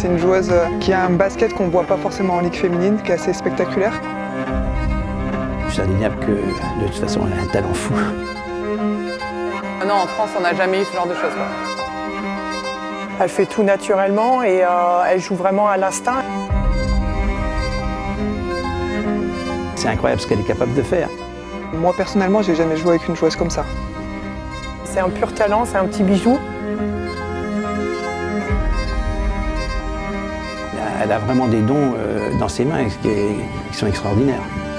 C'est une joueuse qui a un basket qu'on ne voit pas forcément en ligue féminine, qui est assez spectaculaire. Je suis indéniable que de toute façon elle a un talent fou. Non, en France, on n'a jamais eu ce genre de choses, quoi. Elle fait tout naturellement et elle joue vraiment à l'instinct. C'est incroyable ce qu'elle est capable de faire. Moi personnellement, j'ai jamais joué avec une joueuse comme ça. C'est un pur talent, c'est un petit bijou. Elle a vraiment des dons dans ses mains qui sont extraordinaires.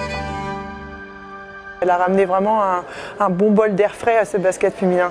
Elle a ramené vraiment un bon bol d'air frais à ce basket féminin.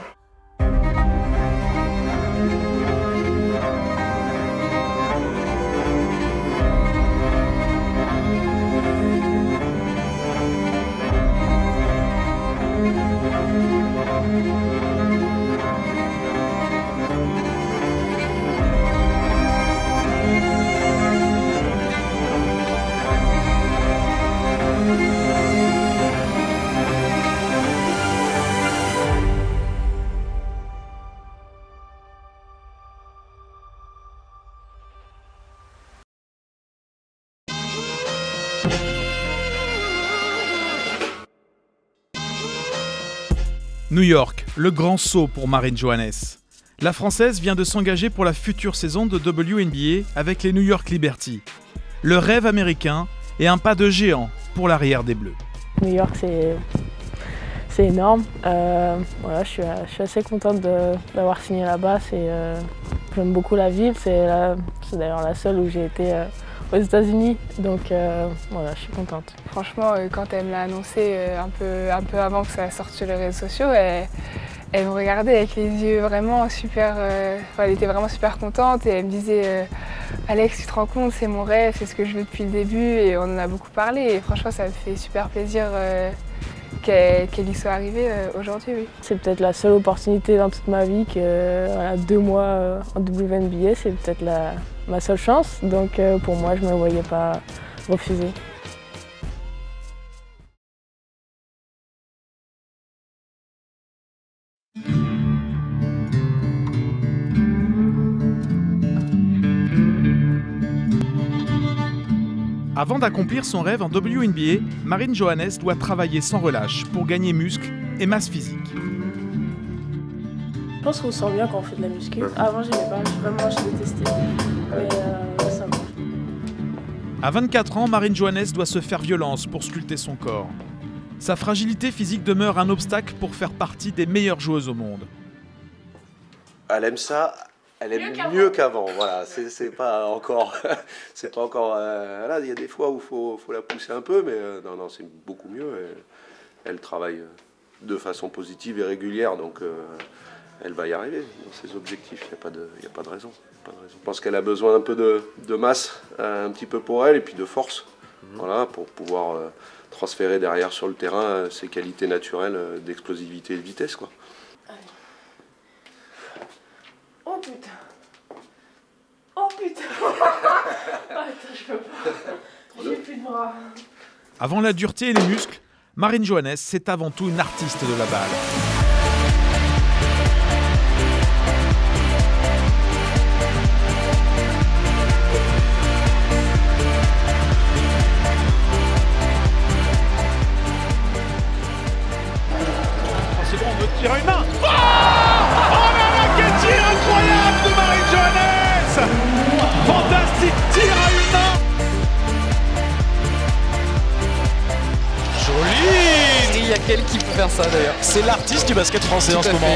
New York, le grand saut pour Marine Johannes. La Française vient de s'engager pour la future saison de WNBA avec les New York Liberty. Le rêve américain et un pas de géant pour l'arrière des Bleus. New York, c'est énorme. Voilà, je suis assez contente d'avoir signé là-bas. J'aime beaucoup la ville. C'est d'ailleurs la seule où j'ai été aux États-Unis. Donc voilà, je suis contente. Franchement, quand elle me l'a annoncé un peu avant que ça sorte sur les réseaux sociaux, elle me regardait avec les yeux vraiment super... elle était vraiment super contente et elle me disait Alex, tu te rends compte, c'est mon rêve, c'est ce que je veux depuis le début et on en a beaucoup parlé. Et franchement, ça me fait super plaisir qu'elle y soit arrivée aujourd'hui. Oui. C'est peut-être la seule opportunité dans toute ma vie que voilà, 2 mois en WNBA, c'est peut-être ma seule chance. Donc pour moi, je ne me voyais pas refuser. Avant d'accomplir son rêve en WNBA, Marine Johannes doit travailler sans relâche pour gagner muscles et masse physique. Je pense qu'on sent bien quand on fait de la muscu. Avant, j'aimais pas, vraiment, je détestais. Mais ça va. À 24 ans, Marine Johannes doit se faire violence pour sculpter son corps. Sa fragilité physique demeure un obstacle pour faire partie des meilleures joueuses au monde. Elle aime ça. Elle aime mieux qu'avant, voilà, c'est pas encore, c'est pas encore, là, il y a des fois où faut la pousser un peu, mais non, c'est beaucoup mieux, elle travaille de façon positive et régulière, donc elle va y arriver dans ses objectifs, il n'y a pas de raison. Je pense qu'elle a besoin un peu de masse, un petit peu pour elle, et puis de force, voilà, pour pouvoir transférer derrière sur le terrain ses qualités naturelles d'explosivité et de vitesse, quoi. Oh putain! Oh putain! Attends, je peux pas. J'ai plus de bras. Avant la dureté et les muscles, Marine Johannes, c'est avant tout une artiste de la balle. Oh, c'est bon, on veut tirer une main! Incroyable de Marine Johannes! Fantastique tir à une main! Joli! Il y a quel qui peut faire ça d'ailleurs? C'est l'artiste du basket français en ce moment.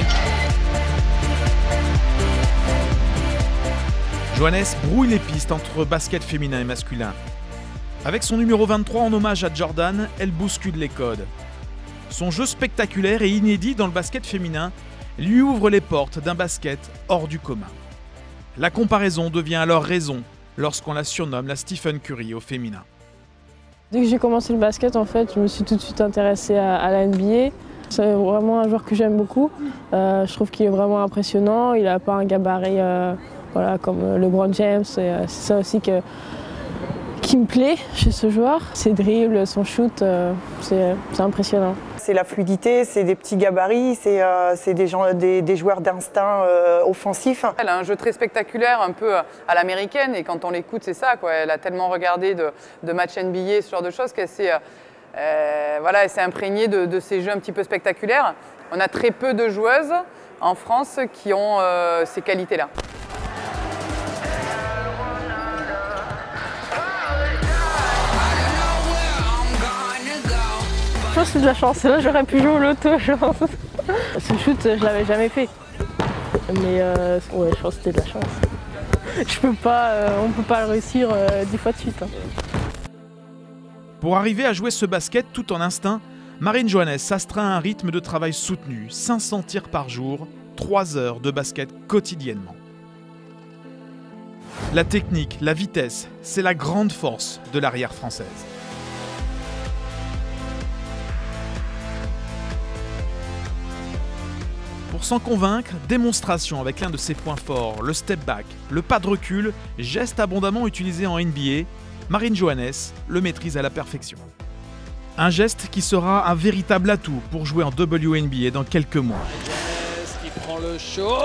Johannes brouille les pistes entre basket féminin et masculin. Avec son numéro 23 en hommage à Jordan, elle bouscule les codes. Son jeu spectaculaire et inédit dans le basket féminin lui ouvre les portes d'un basket hors du commun. La comparaison devient alors raison lorsqu'on la surnomme la Stephen Curry au féminin. Dès que j'ai commencé le basket, en fait, je me suis tout de suite intéressée à la NBA. C'est vraiment un joueur que j'aime beaucoup. Je trouve qu'il est vraiment impressionnant. Il n'a pas un gabarit voilà, comme LeBron James. C'est ça aussi qui qui me plaît chez ce joueur, ses dribbles, son shoot, c'est impressionnant. C'est la fluidité, c'est des petits gabarits, c'est des joueurs d'instinct offensif. Elle a un jeu très spectaculaire, un peu à l'américaine, et quand on l'écoute, c'est ça, quoi. Elle a tellement regardé de matchs NBA, ce genre de choses, qu'elle s'est imprégnée de ces jeux un petit peu spectaculaires. On a très peu de joueuses en France qui ont ces qualités-là. Je pense que c'est de la chance. Là, j'aurais pu jouer au loto, je pense. Ce shoot, je l'avais jamais fait. Mais ouais, je pense que c'était de la chance. On ne peut pas le réussir 10 fois de suite. Hein. Pour arriver à jouer ce basket tout en instinct, Marine Johannes s'astreint à un rythme de travail soutenu, 500 tirs par jour, 3 heures de basket quotidiennement. La technique, la vitesse, c'est la grande force de l'arrière française. Pour s'en convaincre, démonstration avec l'un de ses points forts, le step back, le pas de recul, geste abondamment utilisé en NBA, Marine Johannes le maîtrise à la perfection. Un geste qui sera un véritable atout pour jouer en WNBA dans quelques mois. Qui prend le show.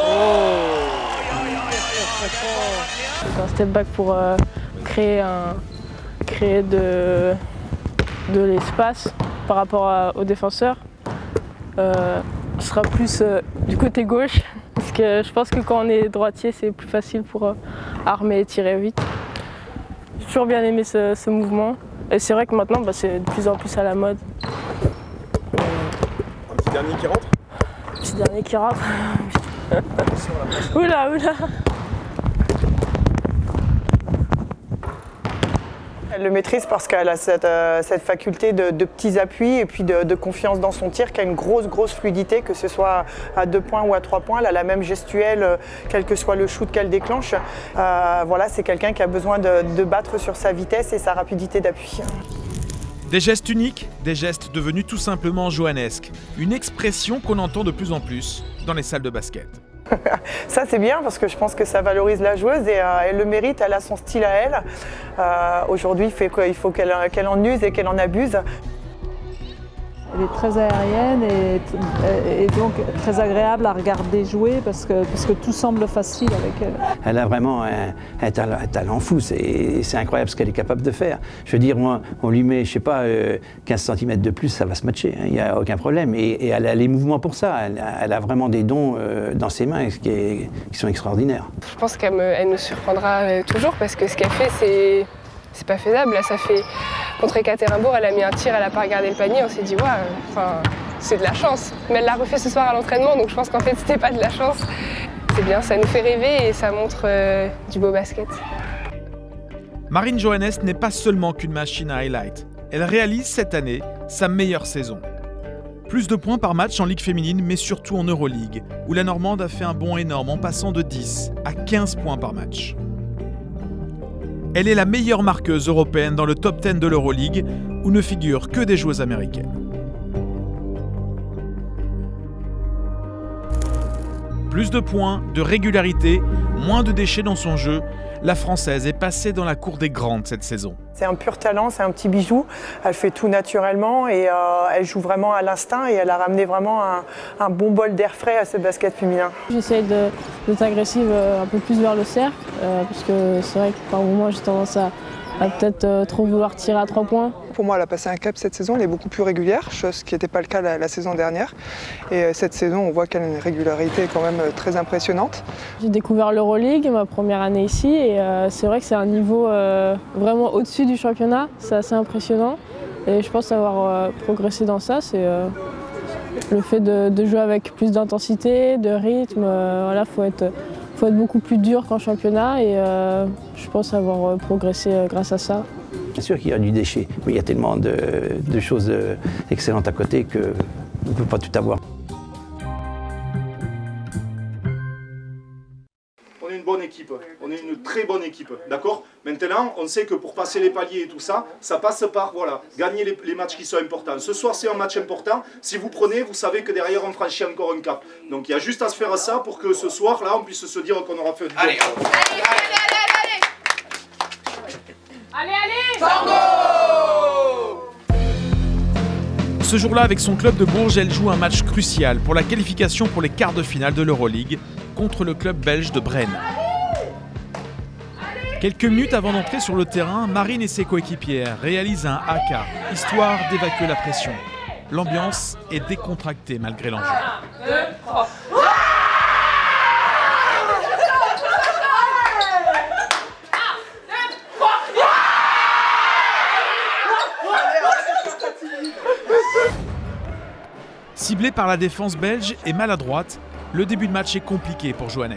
C'est un step back pour créer de l'espace par rapport aux défenseurs. Ce sera plus du côté gauche, parce que je pense que quand on est droitier, c'est plus facile pour armer et tirer vite. J'ai toujours bien aimé ce mouvement, et c'est vrai que maintenant, c'est de plus en plus à la mode. Un petit dernier qui rentre ? Un petit dernier qui rentre. Oula, oula. Elle le maîtrise parce qu'elle a cette faculté de petits appuis et puis de confiance dans son tir, qui a une grosse fluidité, que ce soit à 2 points ou à 3 points. Elle a la même gestuelle, quel que soit le shoot qu'elle déclenche. Voilà, c'est quelqu'un qui a besoin de battre sur sa vitesse et sa rapidité d'appui. Des gestes uniques, des gestes devenus tout simplement johannesques. Une expression qu'on entend de plus en plus dans les salles de basket. Ça c'est bien parce que je pense que ça valorise la joueuse et elle le mérite, elle a son style à elle. Aujourd'hui il faut qu'elle en use et qu'elle en abuse. Elle est très aérienne et donc très agréable à regarder jouer parce que tout semble facile avec elle. Elle a vraiment un talent fou, c'est incroyable ce qu'elle est capable de faire. Je veux dire, moi, on lui met, je sais pas, 15 cm de plus, ça va se matcher, il n'y a aucun problème. Et elle a les mouvements pour ça, elle a vraiment des dons dans ses mains qui sont extraordinaires. Je pense qu'elle nous surprendra toujours parce que ce qu'elle fait, c'est pas faisable. Là, ça fait contre Ekaterinbourg, elle a mis un tir, elle n'a pas regardé le panier, on s'est dit ouais, c'est de la chance. Mais elle l'a refait ce soir à l'entraînement, donc je pense qu'en fait c'était pas de la chance. C'est bien, ça nous fait rêver et ça montre du beau basket. Marine Johannes n'est pas seulement qu'une machine à highlight. Elle réalise cette année sa meilleure saison. Plus de points par match en Ligue féminine, mais surtout en Euroleague, où la Normande a fait un bond énorme en passant de 10 à 15 points par match. Elle est la meilleure marqueuse européenne dans le top 10 de l'Euroleague, où ne figurent que des joueuses américaines. Plus de points, de régularité, moins de déchets dans son jeu, la Française est passée dans la cour des grandes cette saison. C'est un pur talent, c'est un petit bijou. Elle fait tout naturellement et elle joue vraiment à l'instinct et elle a ramené vraiment un bon bol d'air frais à ce basket féminin. J'essaie d'être agressive un peu plus vers le cercle parce que c'est vrai que par moments j'ai tendance à peut-être trop vouloir tirer à 3 points. Pour moi, elle a passé un cap cette saison, elle est beaucoup plus régulière, chose qui n'était pas le cas la saison dernière. Et cette saison, on voit qu'elle a une régularité quand même très impressionnante. J'ai découvert l'Euroleague ma première année ici et c'est vrai que c'est un niveau vraiment au-dessus du championnat, c'est assez impressionnant. Et je pense avoir progressé dans ça, c'est le fait de jouer avec plus d'intensité, de rythme. Voilà, faut être beaucoup plus dur qu'en championnat et je pense avoir progressé grâce à ça. Bien sûr qu'il y a du déchet, mais il y a tellement de choses excellentes à côté qu'on ne peut pas tout avoir. On est une bonne équipe, on est une très bonne équipe, d'accord? Maintenant, on sait que pour passer les paliers et tout ça, ça passe par gagner les matchs qui sont importants. Ce soir, c'est un match important. Si vous prenez, vous savez que derrière, on franchit encore un cap. Donc, il y a juste à se faire ça pour que ce soir, là, on puisse se dire qu'on aura fait du bon. Allez, Allez, allez! Tango! Ce jour-là, avec son club de Bourges, elle joue un match crucial pour la qualification pour les quarts de finale de l'Euroleague contre le club belge de Brenne. Quelques minutes avant d'entrer sur le terrain, Marine et ses coéquipières réalisent un haka, histoire d'évacuer la pression. L'ambiance est décontractée malgré l'enjeu. 1, 2, 3. Ciblée par la défense belge et maladroite, le début de match est compliqué pour Johannes.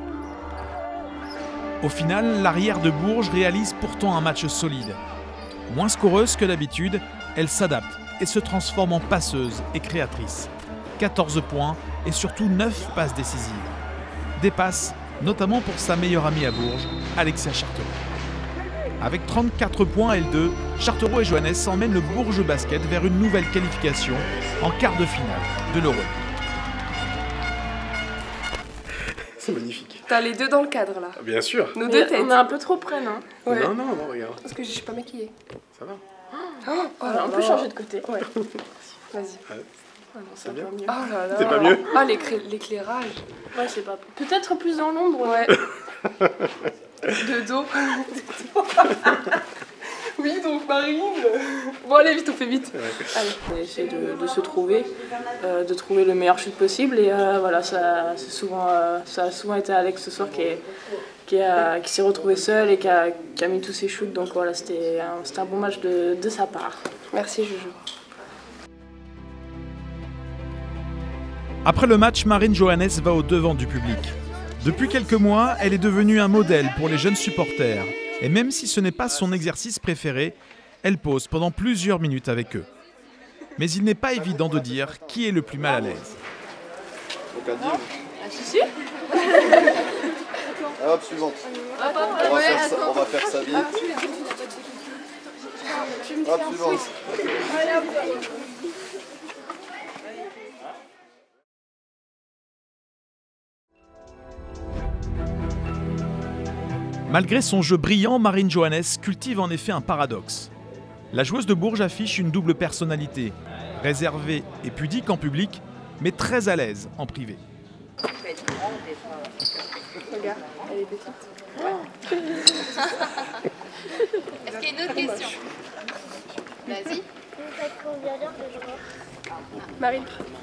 Au final, l'arrière de Bourges réalise pourtant un match solide. Moins scoreuse que d'habitude, elle s'adapte et se transforme en passeuse et créatrice. 14 points et surtout 9 passes décisives. Des passes notamment pour sa meilleure amie à Bourges, Alexia Chartereau. Avec 34 points à L2, Chartereau et Johannes emmènent le Bourges Basket vers une nouvelle qualification en quart de finale de l'Euroleague. C'est magnifique. T'as les deux dans le cadre là. Bien sûr. Nos deux têtes. On est un peu trop près, non? Ouais. Non, regarde. Parce que je suis pas maquillée. Ça va. On peut changer de côté. Ouais. Vas-y. Ouais. Ah non, C'est bien. mieux. Oh là là. C'est pas mieux. Ah, l'éclairage. Ouais, c'est pas. Peut-être plus dans l'ombre. Ouais. De dos. Oui, donc Marine. Bon, allez, vite, on fait vite. Ouais. Allez. On a essayé de se trouver, de trouver le meilleur shoot possible. Et voilà, ça a souvent été Alex ce soir qui s'est retrouvé seul et qui a mis tous ses shoots. Donc voilà, c'était un bon match de sa part. Merci, Jojo. Après le match, Marine Johannes va au devant du public. Depuis quelques mois, elle est devenue un modèle pour les jeunes supporters. Et même si ce n'est pas son exercice préféré, elle pose pendant plusieurs minutes avec eux. Mais il n'est pas évident de dire qui est le plus mal à l'aise. Ah, si. Hop, suivante. On va faire ça vite. Hop, suivante. Malgré son jeu brillant, Marine Johannes cultive en effet un paradoxe. La joueuse de Bourges affiche une double personnalité, réservée et pudique en public, mais très à l'aise en privé. Regarde, elle est petite. Est-ce qu'il y a une autre question? Vas-y. Marine.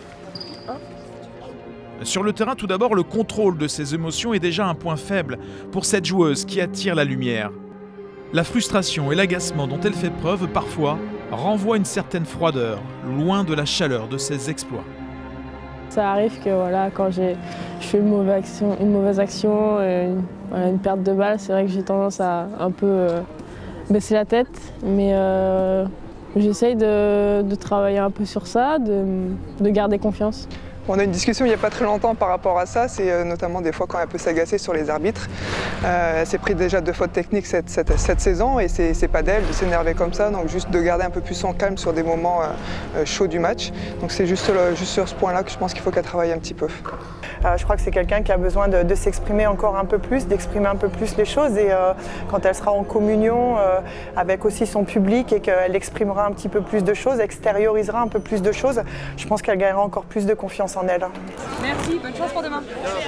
Sur le terrain, tout d'abord, le contrôle de ses émotions est déjà un point faible pour cette joueuse qui attire la lumière. La frustration et l'agacement dont elle fait preuve, parfois, renvoient une certaine froideur, loin de la chaleur de ses exploits. Ça arrive que voilà, quand je fais une mauvaise action, une perte de balle, c'est vrai que j'ai tendance à un peu baisser la tête, mais j'essaye de travailler un peu sur ça, de garder confiance. On a une discussion il n'y a pas très longtemps par rapport à ça, c'est notamment des fois quand elle peut s'agacer sur les arbitres. Elle s'est pris déjà 2 fautes techniques cette saison et c'est pas d'elle de s'énerver comme ça, donc juste de garder un peu plus son calme sur des moments chauds du match. Donc c'est juste sur ce point-là que je pense qu'il faut qu'elle travaille un petit peu. Je crois que c'est quelqu'un qui a besoin de s'exprimer encore un peu plus, d'exprimer un peu plus les choses et quand elle sera en communion avec aussi son public et qu'elle exprimera un petit peu plus de choses, extériorisera un peu plus de choses, je pense qu'elle gagnera encore plus de confiance en elle. Merci, bonne chance pour demain.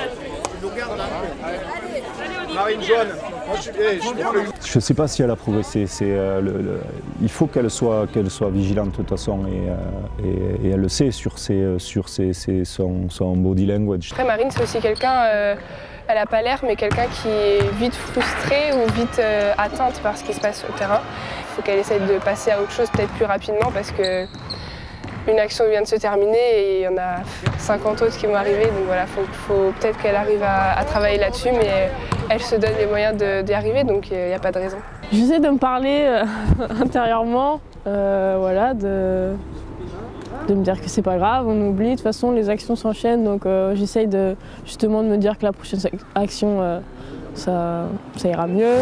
Marine Johannes, je ne sais pas si elle a progressé. Il faut qu'elle soit vigilante de toute façon et elle le sait sur son body language. Après Marine c'est aussi quelqu'un, elle n'a pas l'air mais quelqu'un qui est vite frustré ou vite atteinte par ce qui se passe sur le terrain. Il faut qu'elle essaye de passer à autre chose peut-être plus rapidement parce que une action vient de se terminer et il y en a 50 autres qui vont arriver. Donc voilà, faut peut-être qu'elle arrive à travailler là-dessus, mais elle se donne les moyens d'y arriver, donc il n'y a pas de raison. J'essaie de me parler intérieurement, voilà, de me dire que c'est pas grave, on oublie, de toute façon les actions s'enchaînent, donc j'essaye justement de me dire que la prochaine action, ça ira mieux.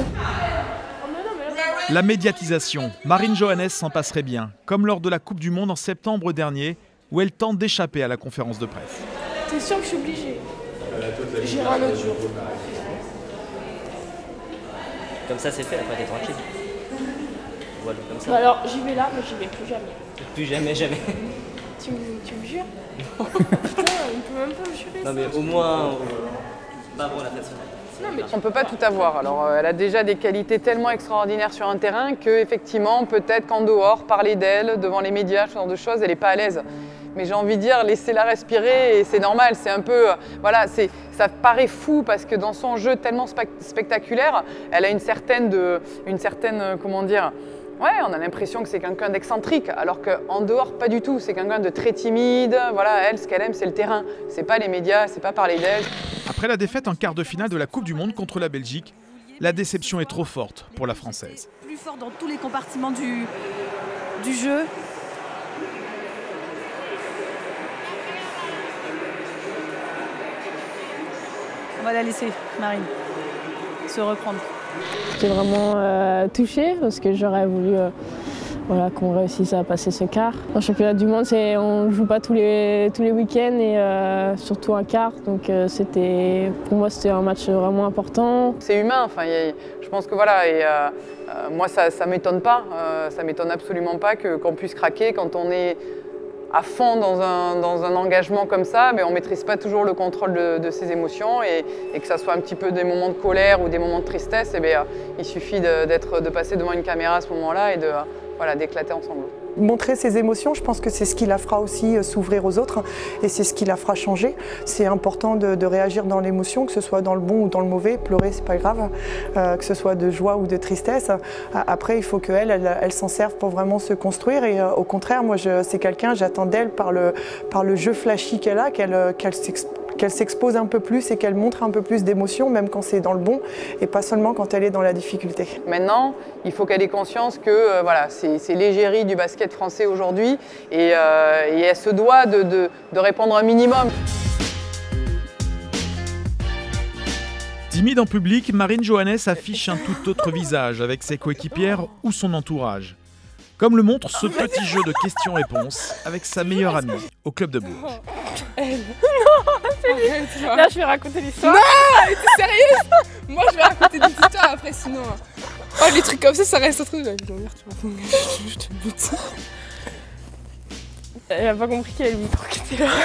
La médiatisation, Marine Johannes s'en passerait bien, comme lors de la Coupe du Monde en septembre dernier, où elle tente d'échapper à la conférence de presse. T'es sûr que je suis obligée? J'irai un autre jour. Comme ça c'est fait, après t'es tranquille. voilà, comme ça. Bah alors, j'y vais là, mais j'y vais plus jamais. Plus jamais, jamais. Tu me jures? Putain, il peut même pas me jurer. Non, mais au moins, pas avoir la personne. On ne peut pas tout avoir. Alors, elle a déjà des qualités tellement extraordinaires sur un terrain qu'effectivement, peut-être qu'en dehors, parler d'elle, devant les médias, ce genre de choses, elle n'est pas à l'aise. Mais j'ai envie de dire, laissez-la respirer et c'est normal. C'est un peu, voilà, ça paraît fou parce que dans son jeu tellement spectaculaire, elle a une certaine, comment dire, ouais, on a l'impression que c'est quelqu'un d'excentrique, alors qu'en dehors, pas du tout. C'est quelqu'un de très timide. Voilà, elle, ce qu'elle aime, c'est le terrain. C'est pas les médias, c'est pas parler d'elle. Après la défaite en quart de finale de la Coupe du Monde contre la Belgique, la déception est trop forte pour la Française. Plus fort dans tous les compartiments du jeu. On va la laisser, Marine, se reprendre. J'étais vraiment touchée parce que j'aurais voulu voilà, qu'on réussisse à passer ce quart. Dans le championnat du monde, on ne joue pas tous les week-ends et surtout un quart. Donc pour moi, c'était un match vraiment important. C'est humain, enfin, je pense que voilà, et moi ça ne m'étonne pas, ça ne m'étonne absolument pas qu'on puisse craquer quand on est à fond dans un engagement comme ça, mais on ne maîtrise pas toujours le contrôle de ses émotions et que ça soit un petit peu des moments de colère ou des moments de tristesse, il suffit de passer devant une caméra à ce moment-là et d'éclater en sanglots. Montrer ses émotions, je pense que c'est ce qui la fera aussi s'ouvrir aux autres et c'est ce qui la fera changer. C'est important de réagir dans l'émotion, que ce soit dans le bon ou dans le mauvais. Pleurer, c'est pas grave, que ce soit de joie ou de tristesse. Après, il faut qu'elle s'en serve pour vraiment se construire et au contraire, moi, c'est quelqu'un, j'attends d'elle par le jeu flashy qu'elle a, qu'elle s'expose un peu plus et qu'elle montre un peu plus d'émotion, même quand c'est dans le bon et pas seulement quand elle est dans la difficulté. Maintenant, il faut qu'elle ait conscience que voilà, c'est l'égérie du basket français aujourd'hui et elle se doit de répondre un minimum. Timide en public, Marine Johannes affiche un tout autre visage avec ses coéquipières ou son entourage. Comme le montre ce petit jeu de questions-réponses avec sa meilleure amie au club de Bourges. Elle. Non, c'est lui. Là, je vais raconter l'histoire. Non, mais t'es sérieuse? Moi, je vais raconter des histoires après, sinon. Oh, les trucs comme ça reste entre nous. Je te bute. Elle a pas compris qu'il y avait le micro qui était là.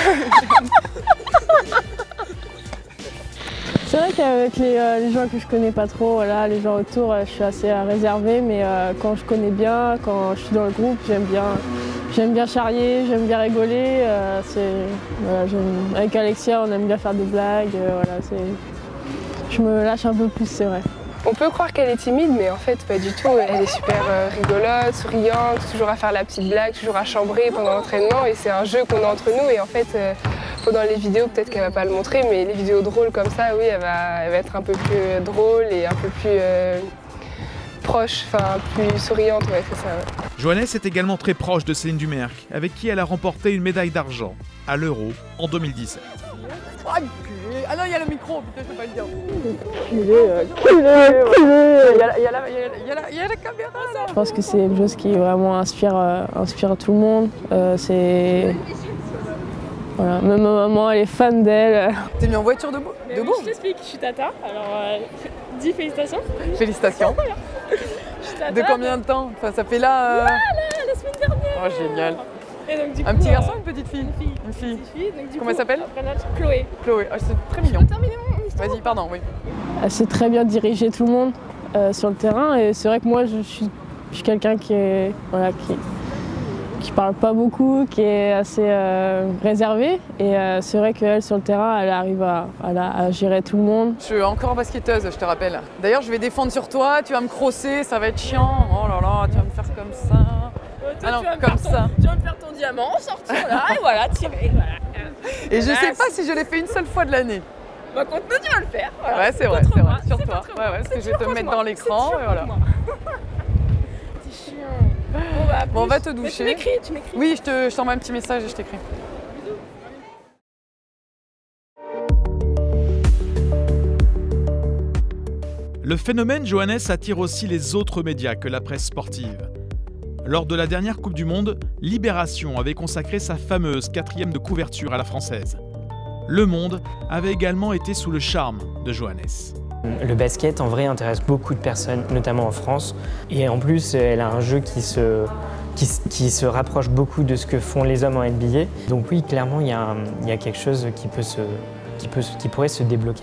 C'est vrai qu'avec les gens que je connais pas trop, voilà, les gens autour, je suis assez réservée, mais quand je connais bien, quand je suis dans le groupe, j'aime bien charrier, j'aime bien rigoler. Voilà, avec Alexia, on aime bien faire des blagues. Voilà, je me lâche un peu plus, c'est vrai. On peut croire qu'elle est timide, mais en fait pas du tout. Elle est super rigolote, souriante, toujours à faire la petite blague, toujours à chambrer pendant l'entraînement. Et c'est un jeu qu'on a entre nous. Et en fait, pendant les vidéos, peut-être qu'elle va pas le montrer, mais les vidéos drôles comme ça, oui, elle va être un peu plus drôle et un peu plus proche, enfin plus souriante, ouais, c'est ça. Ouais. Johannes est également très proche de Céline Dumerc, avec qui elle a remporté une médaille d'argent à l'Euro en 2017. Ah non, il y a le micro, putain, je peux pas le dire. Il y a la caméra là. Je pense que c'est quelque chose qui vraiment inspire tout le monde. Voilà, même ma maman, elle est fan d'elle. T'es mis en voiture de Bourges? Je t'explique, je suis tata, alors dis félicitations. Félicitations. De combien de temps? Enfin, ça fait là... la semaine dernière. Oh, génial. Et donc, du un coup, petit garçon, une petite fille? Une fille. Comment elle s'appelle? Chloé. Chloé, oh, c'est très mignon. Vas-y, pardon, oui. Elle sait très bien diriger tout le monde sur le terrain et c'est vrai que moi, je suis quelqu'un qui parle pas beaucoup, qui est assez réservé et c'est vrai qu'elle sur le terrain, elle arrive à gérer tout le monde. Je suis encore basketteuse, je te rappelle. D'ailleurs, je vais défendre sur toi, tu vas me crosser, ça va être chiant. Oh là là, tu vas me faire comme ça. Toi, tu vas me faire ton diamant, sortir là et voilà, tirer. Voilà. Et je sais pas si je l'ai fait une seule fois de l'année. Bah contre nous, tu vas le faire. Voilà. Ouais, c'est vrai, sur toi. Ouais, parce que je vais te mettre dans l'écran et voilà. T'es chiant. Bon, on va te doucher. Mais tu m'écris. Oui, je t'envoie un petit message et je t'écris. Le phénomène Johannes attire aussi les autres médias que la presse sportive. Lors de la dernière Coupe du Monde, Libération avait consacré sa fameuse 4e de couverture à la française. Le Monde avait également été sous le charme de Johannes. Le basket, en vrai, intéresse beaucoup de personnes, notamment en France. Et en plus, elle a un jeu qui se rapproche beaucoup de ce que font les hommes en NBA. Donc oui, clairement, il y a quelque chose qui pourrait se débloquer.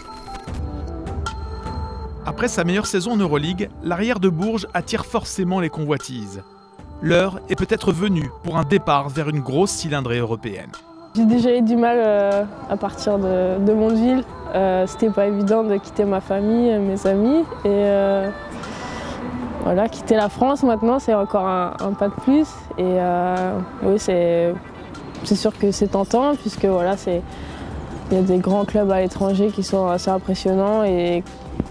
Après sa meilleure saison en Euroleague, l'arrière de Bourges attire forcément les convoitises. L'heure est peut-être venue pour un départ vers une grosse cylindrée européenne. J'ai déjà eu du mal à partir de mon ville. C'était pas évident de quitter ma famille, mes amis. Et voilà, quitter la France maintenant, c'est encore un pas de plus. Et oui, c'est sûr que c'est tentant, puisque voilà, il y a des grands clubs à l'étranger qui sont assez impressionnants. Et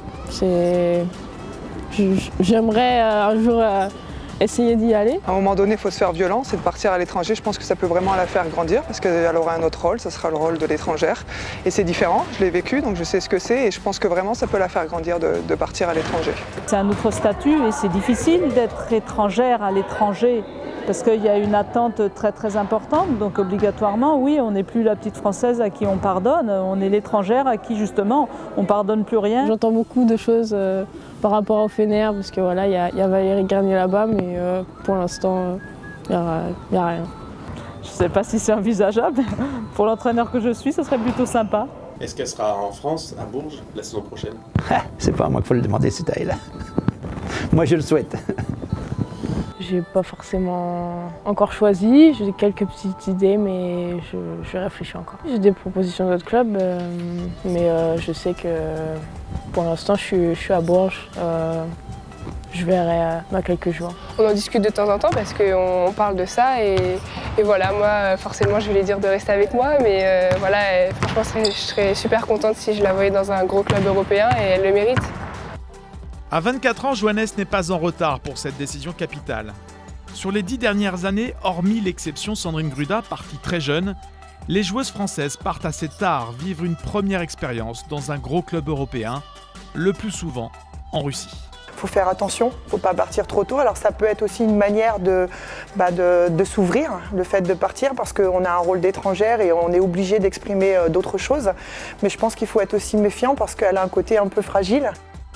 j'aimerais un jour essayer d'y aller. À un moment donné, il faut se faire violence et de partir à l'étranger. Je pense que ça peut vraiment la faire grandir parce qu'elle aura un autre rôle, ça sera le rôle de l'étrangère. Et c'est différent, je l'ai vécu, donc je sais ce que c'est et je pense que vraiment ça peut la faire grandir de partir à l'étranger. C'est un autre statut et c'est difficile d'être étrangère à l'étranger parce qu'il y a une attente très très importante. Donc obligatoirement, oui, on n'est plus la petite Française à qui on pardonne, on est l'étrangère à qui justement on pardonne plus rien. J'entends beaucoup de choses par rapport au Fener parce que voilà, il y a Valérie Garnier là-bas, mais pour l'instant, il n'y a rien. Je ne sais pas si c'est envisageable. Pour l'entraîneur que je suis, ce serait plutôt sympa. Est-ce qu'elle sera en France, à Bourges, la saison prochaine? C'est pas à moi qu'il faut le demander, c'est à elle. Moi, je le souhaite. J'ai pas forcément encore choisi, j'ai quelques petites idées, mais je réfléchis encore. J'ai des propositions d'autres clubs, mais je sais que pour l'instant, je suis à Bourges. Je verrai dans quelques jours. On en discute de temps en temps parce qu'on parle de ça et voilà, moi forcément je vais lui dire de rester avec moi, mais voilà, franchement je serais super contente si je la voyais dans un gros club européen et elle le mérite. À 24 ans, Johannes n'est pas en retard pour cette décision capitale. Sur les 10 dernières années, hormis l'exception Sandrine Gruda, partie très jeune, les joueuses françaises partent assez tard vivre une première expérience dans un gros club européen, le plus souvent en Russie. Il faut faire attention, il ne faut pas partir trop tôt. Alors ça peut être aussi une manière de s'ouvrir, le fait de partir, parce qu'on a un rôle d'étrangère et on est obligé d'exprimer d'autres choses. Mais je pense qu'il faut être aussi méfiant parce qu'elle a un côté un peu fragile.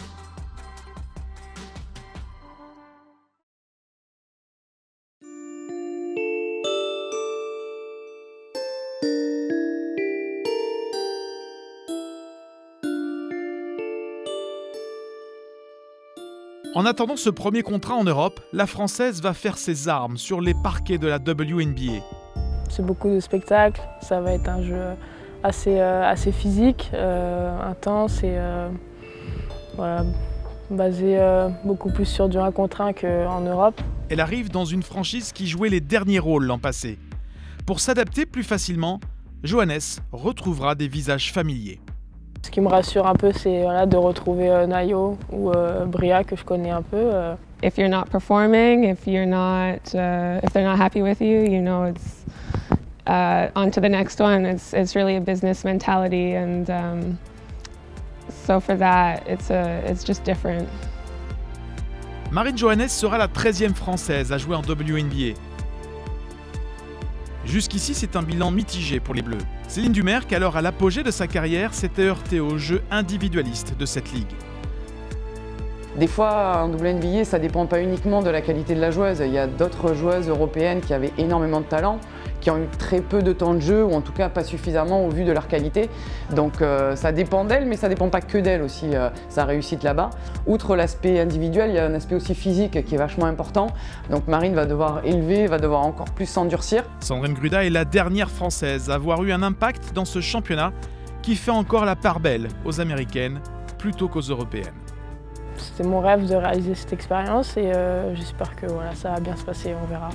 En attendant ce premier contrat en Europe, la Française va faire ses armes sur les parquets de la WNBA. C'est beaucoup de spectacles, ça va être un jeu assez physique, intense et voilà, basé beaucoup plus sur du 1 contre 1 qu'en Europe. Elle arrive dans une franchise qui jouait les derniers rôles l'an passé. Pour s'adapter plus facilement, Johannes retrouvera des visages familiers. Ce qui me rassure un peu, c'est voilà, de retrouver Nayo ou Bria que je connais un peu. If you're not performing, if they're not happy with you, you know, it's on to the next one. It's really a business mentality, and so for that, it's just different. Marine Johannes sera la 13e Française à jouer en WNBA. Jusqu'ici, c'est un bilan mitigé pour les Bleus. Céline Dumerc, alors à l'apogée de sa carrière, s'était heurtée au jeu individualiste de cette ligue. Des fois, en WNBA, ça ne dépend pas uniquement de la qualité de la joueuse. Il y a d'autres joueuses européennes qui avaient énormément de talent, qui ont eu très peu de temps de jeu, ou en tout cas pas suffisamment au vu de leur qualité. Donc ça dépend d'elles, mais ça ne dépend pas que d'elles aussi, sa réussite là-bas. Outre l'aspect individuel, il y a un aspect aussi physique qui est vachement important. Donc Marine va devoir élever, va devoir encore plus s'endurcir. Sandrine Gruda est la dernière Française à avoir eu un impact dans ce championnat qui fait encore la part belle aux Américaines plutôt qu'aux Européennes. C'était mon rêve de réaliser cette expérience et j'espère que voilà, ça va bien se passer, on verra.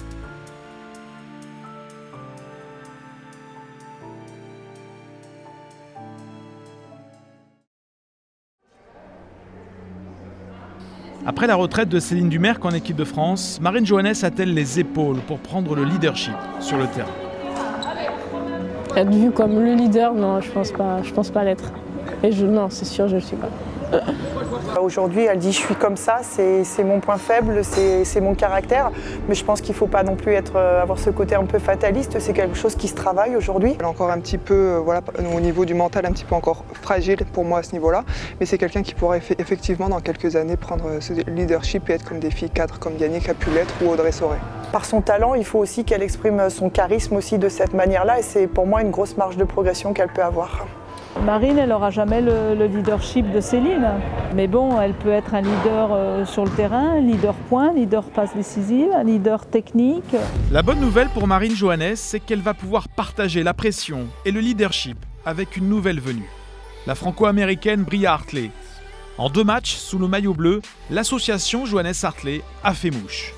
Après la retraite de Céline Dumerc en équipe de France, Marine Johannes a-t-elle les épaules pour prendre le leadership sur le terrain? Être vue comme le leader, non, je pense pas l'être. Et non, c'est sûr, je ne le suis pas. Aujourd'hui, elle dit je suis comme ça, c'est mon point faible, c'est mon caractère. Mais je pense qu'il ne faut pas non plus avoir ce côté un peu fataliste, c'est quelque chose qui se travaille aujourd'hui. Elle est encore un petit peu, voilà, au niveau du mental, un petit peu encore fragile pour moi à ce niveau-là. Mais c'est quelqu'un qui pourrait effectivement dans quelques années prendre ce leadership et être comme des filles cadres comme Yannick a pu l'être ou Audrey Sauret. Par son talent, il faut aussi qu'elle exprime son charisme aussi de cette manière-là et c'est pour moi une grosse marge de progression qu'elle peut avoir. Marine, elle n'aura jamais le leadership de Céline. Mais bon, elle peut être un leader sur le terrain, leader point, leader passe décisive, un leader technique. La bonne nouvelle pour Marine Johannes, c'est qu'elle va pouvoir partager la pression et le leadership avec une nouvelle venue, la franco-américaine Bria Hartley. En 2 matchs sous le maillot bleu, l'association Johannes Hartley a fait mouche.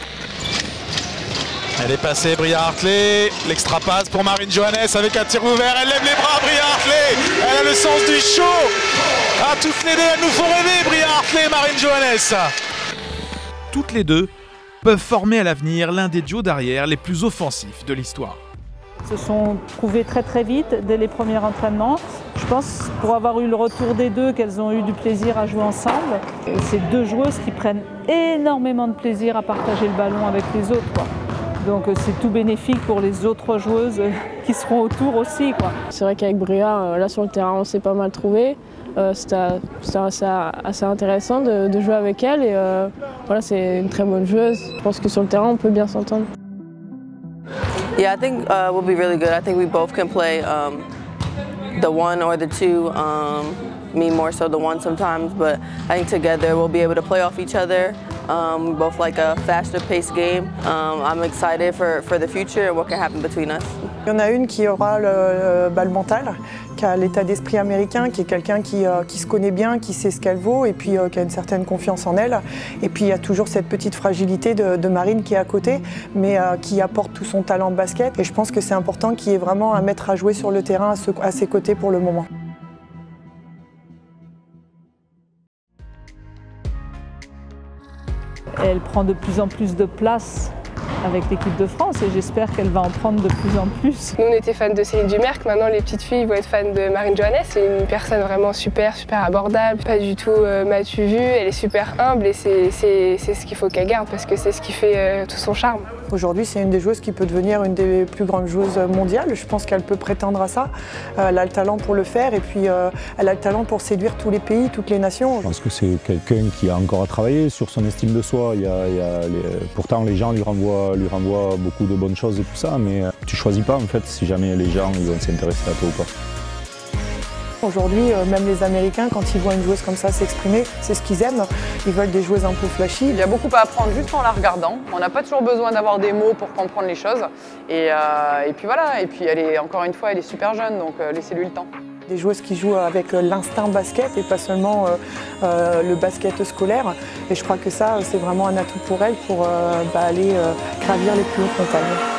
Elle est passée, Bria Hartley, l'extra passe pour Marine Johannes avec un tir ouvert, elle lève les bras, Bria Hartley, elle a le sens du show. Ah, toutes les deux, elles nous font rêver, Bria Hartley et Marine Johannes. Toutes les deux peuvent former à l'avenir l'un des duos d'arrière les plus offensifs de l'histoire. Se sont trouvées très très vite dès les premiers entraînements. Je pense pour avoir eu le retour des deux qu'elles ont eu du plaisir à jouer ensemble. C'est 2 joueuses qui prennent énormément de plaisir à partager le ballon avec les autres, quoi. Donc c'est tout bénéfique pour les autres joueuses qui seront autour aussi, quoi. C'est vrai qu'avec Bria, là sur le terrain, on s'est pas mal trouvé. C'était assez intéressant de jouer avec elle et voilà, c'est une très bonne joueuse. Je pense que sur le terrain, on peut bien s'entendre. Yeah, I think we'll be really good. I think we both can play the 1 or the 2. Me more so the 1 sometimes, but I think together we'll be able to play off each other. We both like a faster paced game. I'm excited for the future and what can happen between us. Il y en a une qui aura le mental, qui a l'état d'esprit américain, qui est quelqu'un qui se connaît bien, qui sait ce qu'elle vaut et puis qui a une certaine confiance en elle. Et puis il y a toujours cette petite fragilité de Marine qui est à côté, mais qui apporte tout son talent de basket. Et je pense que c'est important qu'il y ait vraiment un maître à jouer sur le terrain à ses côtés pour le moment. Elle prend de plus en plus de place avec l'équipe de France et j'espère qu'elle va en prendre de plus en plus. Nous on était fans de Céline Dumerc, maintenant les petites filles vont être fans de Marine Johannes. C'est une personne vraiment super abordable, pas du tout m'as-tu vu, elle est super humble et c'est ce qu'il faut qu'elle garde parce que c'est ce qui fait tout son charme. Aujourd'hui, c'est une des joueuses qui peut devenir une des plus grandes joueuses mondiales. Je pense qu'elle peut prétendre à ça. Elle a le talent pour le faire et puis elle a le talent pour séduire tous les pays, toutes les nations. Je pense que c'est quelqu'un qui a encore à travailler sur son estime de soi. Pourtant, les gens lui renvoient beaucoup de bonnes choses et tout ça, mais tu choisis pas en fait si jamais les gens ils vont s'intéresser à toi ou pas. Aujourd'hui, même les Américains, quand ils voient une joueuse comme ça s'exprimer, c'est ce qu'ils aiment. Ils veulent des joueuses un peu flashy. Il y a beaucoup à apprendre juste en la regardant. On n'a pas toujours besoin d'avoir des mots pour comprendre les choses. Et puis voilà, et puis encore une fois, elle est super jeune, donc laissez-lui le temps. Des joueuses qui jouent avec l'instinct basket et pas seulement le basket scolaire. Et je crois que ça, c'est vraiment un atout pour elles pour aller gravir les plus hautes montagnes.